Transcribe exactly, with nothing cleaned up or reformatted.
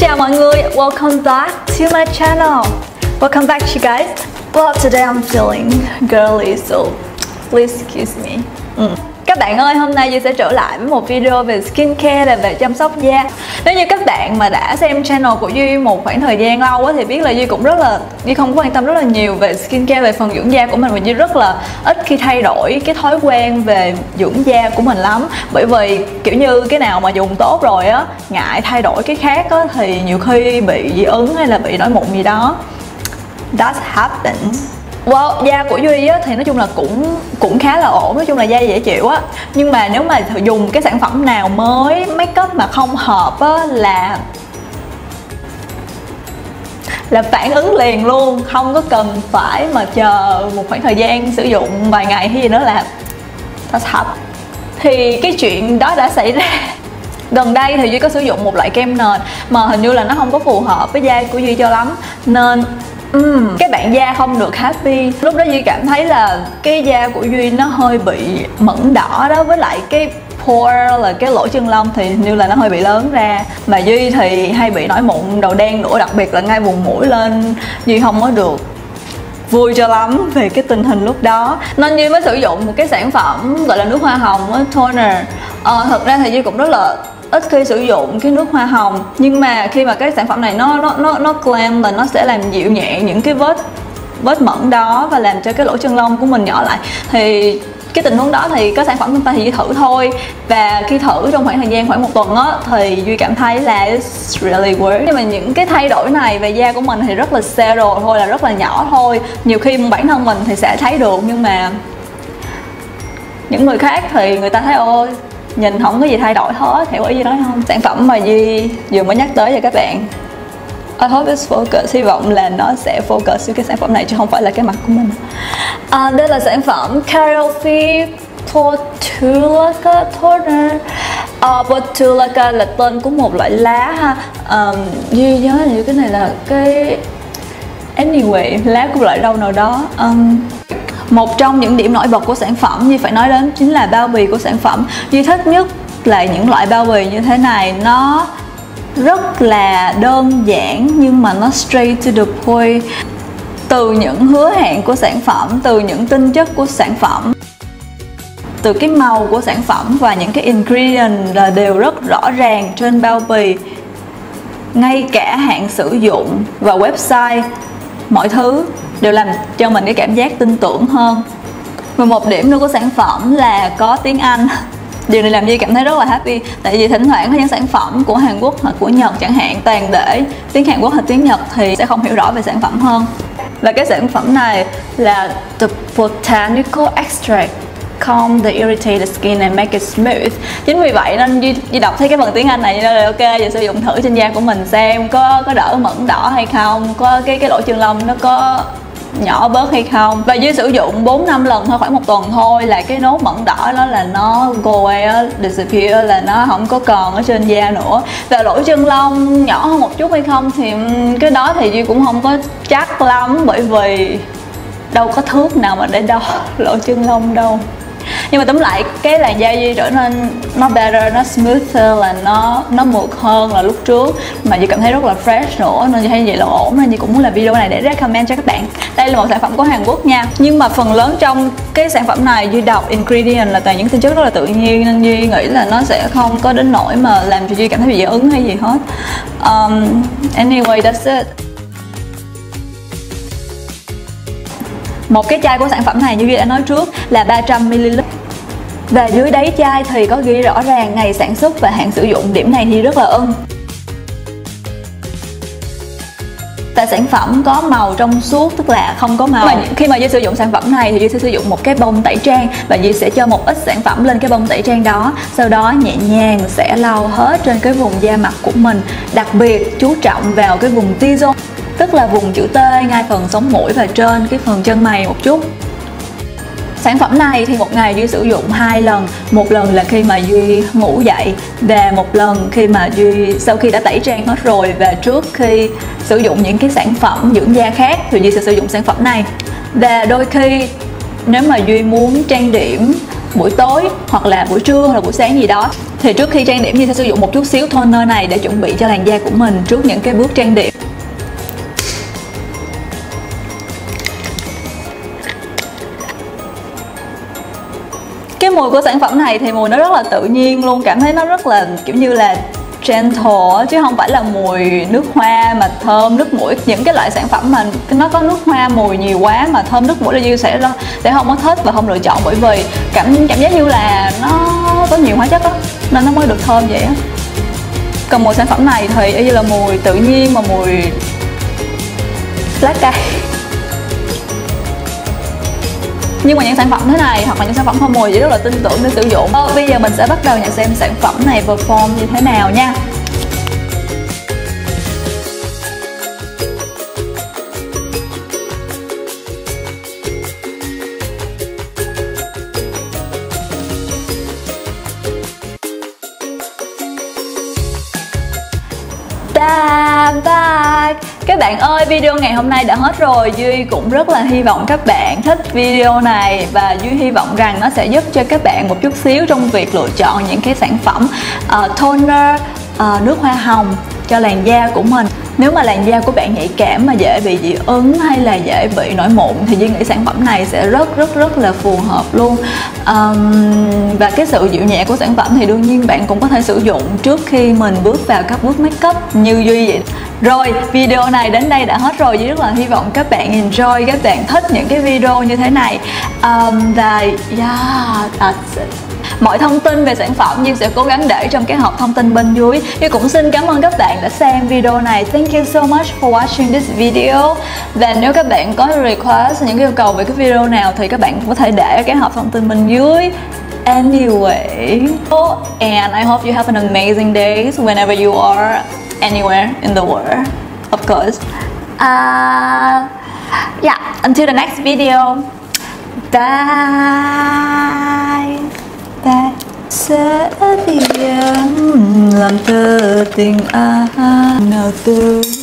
chào mọi người, welcome back to my channel. Welcome back you guys. Well, today I'm feeling girly, so please excuse me. Mm. Các bạn ơi, hôm nay Duy sẽ trở lại với một video về skincare là về chăm sóc da. Nếu như các bạn mà đã xem channel của Duy một khoảng thời gian lâu á, thì biết là Duy cũng rất là Duy không có quan tâm rất là nhiều về skincare, về phần dưỡng da của mình, và Duy rất là ít khi thay đổi cái thói quen về dưỡng da của mình lắm. Bởi vì kiểu như cái nào mà dùng tốt rồi á, ngại thay đổi cái khác á, thì nhiều khi bị dị ứng hay là bị nổi mụn gì đó. That happens. Well, da của Duy á, thì nói chung là cũng cũng khá là ổn, nói chung là da dễ chịu á. Nhưng mà nếu mà dùng cái sản phẩm nào mới make up mà không hợp á, là là phản ứng liền luôn, không có cần phải mà chờ một khoảng thời gian sử dụng vài ngày hay gì nữa là that's happened. Thì cái chuyện đó đã xảy ra. Gần đây thì Duy có sử dụng một loại kem nền mà hình như là nó không có phù hợp với da của Duy cho lắm, nên Uhm, cái bạn da không được happy. Lúc đó Duy cảm thấy là cái da của Duy nó hơi bị mẩn đỏ đó, với lại cái pore là cái lỗ chân lông thì như là nó hơi bị lớn ra. Mà Duy thì hay bị nổi mụn đầu đen nữa, đặc biệt là ngay vùng mũi lên. Duy không có được vui cho lắm về cái tình hình lúc đó, nên Duy mới sử dụng một cái sản phẩm gọi là nước hoa hồng toner. Ờ, thật ra thì Duy cũng rất là ít khi sử dụng cái nước hoa hồng, nhưng mà khi mà cái sản phẩm này nó nó nó nó claim là nó sẽ làm dịu nhẹ những cái vết vết mẩn đó và làm cho cái lỗ chân lông của mình nhỏ lại, thì cái tình huống đó thì có sản phẩm chúng ta thì Duy thử thôi. Và khi thử trong khoảng thời gian khoảng một tuần á, thì Duy cảm thấy là it's really worth. Nhưng mà những cái thay đổi này về da của mình thì rất là subtle thôi, là rất là nhỏ thôi. Nhiều khi bản thân mình thì sẽ thấy được, nhưng mà những người khác thì người ta thấy ôi nhìn không có gì thay đổi hết, hiểu ý gì nói không? Sản phẩm mà Duy vừa mới nhắc tới cho các bạn, I hope it's focus, hy vọng là nó sẽ focus với cái sản phẩm này chứ không phải là cái mặt của mình. À, đây là sản phẩm Carolfi Portulaca Toner. uh, Portulaca là tên của một loại lá ha. um, Duy nhớ như cái này là cái anyway lá của loại rau nào đó. um, Một trong những điểm nổi bật của sản phẩm Duy phải nói đến chính là bao bì của sản phẩm. Duy thích nhất là những loại bao bì như thế này, nó rất là đơn giản nhưng mà nó straight to the point. Từ những hứa hẹn của sản phẩm, từ những tinh chất của sản phẩm, từ cái màu của sản phẩm và những cái ingredient là đều rất rõ ràng trên bao bì. Ngay cả hạn sử dụng và website, mọi thứ đều làm cho mình cái cảm giác tin tưởng hơn. Và một điểm nữa của sản phẩm là có tiếng Anh. Điều này làm Duy cảm thấy rất là happy, tại vì thỉnh thoảng có những sản phẩm của Hàn Quốc hoặc của Nhật chẳng hạn toàn để tiếng Hàn Quốc hoặc tiếng Nhật thì sẽ không hiểu rõ về sản phẩm hơn. Và cái sản phẩm này là The Botanical Extract Calm the irritated skin and make it smooth. Chính vì vậy nên Duy, Duy đọc thấy cái phần tiếng Anh này nên là ok, giờ sử dụng thử trên da của mình xem có có đỡ mẩn đỏ hay không, có cái cái lỗ chân lông nó có nhỏ bớt hay không. Và Duy sử dụng bốn năm lần thôi, khoảng một tuần thôi là cái nốt mẩn đỏ đó là nó go away, disappear, là nó không có còn ở trên da nữa. Và lỗ chân lông nhỏ hơn một chút hay không thì cái đó thì Duy cũng không có chắc lắm, bởi vì đâu có thước nào mà để đo lỗ chân lông đâu. Nhưng mà tóm lại cái làn da Duy trở nên nó better, nó smoother, là nó nó mượt hơn là lúc trước, mà Duy cảm thấy rất là fresh nữa, nên Duy thấy vậy là ổn, nên Duy cũng muốn làm video này để recommend cho các bạn. Đây là một sản phẩm của Hàn Quốc nha, nhưng mà phần lớn trong cái sản phẩm này Duy đọc ingredient là toàn những tinh chất rất là tự nhiên, nên Duy nghĩ là nó sẽ không có đến nỗi mà làm cho Duy cảm thấy bị dị ứng hay gì hết. um, Anyway, that's it. Một cái chai của sản phẩm này như Duy đã nói trước là ba trăm mi li lít. Và dưới đáy chai thì có ghi rõ ràng ngày sản xuất và hạn sử dụng. Điểm này thì rất là ưng. Và sản phẩm có màu trong suốt, tức là không có màu. Mà khi mà Duy sử dụng sản phẩm này thì Duy sẽ sử dụng một cái bông tẩy trang, và Duy sẽ cho một ít sản phẩm lên cái bông tẩy trang đó, sau đó nhẹ nhàng sẽ lau hết trên cái vùng da mặt của mình. Đặc biệt chú trọng vào cái vùng T-zone, tức là vùng chữ T ngay phần sống mũi và trên cái phần chân mày một chút. Sản phẩm này thì một ngày Duy sử dụng hai lần, một lần là khi mà Duy ngủ dậy, và một lần khi mà Duy sau khi đã tẩy trang hết rồi, và trước khi sử dụng những cái sản phẩm dưỡng da khác thì Duy sẽ sử dụng sản phẩm này. Và đôi khi nếu mà Duy muốn trang điểm buổi tối hoặc là buổi trưa hoặc là buổi sáng gì đó. Thì trước khi trang điểm thì sẽ sử dụng một chút xíu toner này để chuẩn bị cho làn da của mình trước những cái bước trang điểm. Cái mùi của sản phẩm này thì mùi nó rất là tự nhiên luôn, cảm thấy nó rất là kiểu như là gentle chứ không phải là mùi nước hoa mà thơm nước mũi. Những cái loại sản phẩm mà nó có nước hoa mùi nhiều quá mà thơm nước mũi là Duy sẽ sẽ không có thích và không lựa chọn, bởi vì cảm cảm giác như là nó có nhiều hóa chất đó, nên nó mới được thơm vậy á. Còn mùi sản phẩm này thì y như là mùi tự nhiên mà mùi lá cây. Nhưng mà những sản phẩm thế này hoặc là những sản phẩm không mùi thì rất là tin tưởng để sử dụng. Ờ, bây giờ mình sẽ bắt đầu nhận xem sản phẩm này perform như thế nào nha. I'm back. Các bạn ơi, video ngày hôm nay đã hết rồi. Duy cũng rất là hy vọng các bạn thích video này và Duy hy vọng rằng nó sẽ giúp cho các bạn một chút xíu trong việc lựa chọn những cái sản phẩm uh, toner, uh, nước hoa hồng cho làn da của mình. Nếu mà làn da của bạn nhạy cảm mà dễ bị dị ứng hay là dễ bị nổi mụn thì Duy nghĩ sản phẩm này sẽ rất rất rất là phù hợp luôn. um, Và cái sự dịu nhẹ của sản phẩm thì đương nhiên bạn cũng có thể sử dụng trước khi mình bước vào các bước make up như Duy vậy. Rồi, video này đến đây đã hết rồi. Duy rất là hy vọng các bạn enjoy, các bạn thích những cái video như thế này. um, Và yeah, that's it. Mọi thông tin về sản phẩm Duy sẽ cố gắng để trong cái hộp thông tin bên dưới. Duy cũng xin cảm ơn các bạn đã xem video này. Thank you so much for watching this video. Và nếu các bạn có request những cái yêu cầu về cái video nào thì các bạn có thể để cái hộp thông tin bên dưới. Anyway, oh, and I hope you have an amazing day whenever you are anywhere in the world, of course. Uh, yeah, until the next video. Bye. Ta sẽ biết làm thơ tình ai nào từ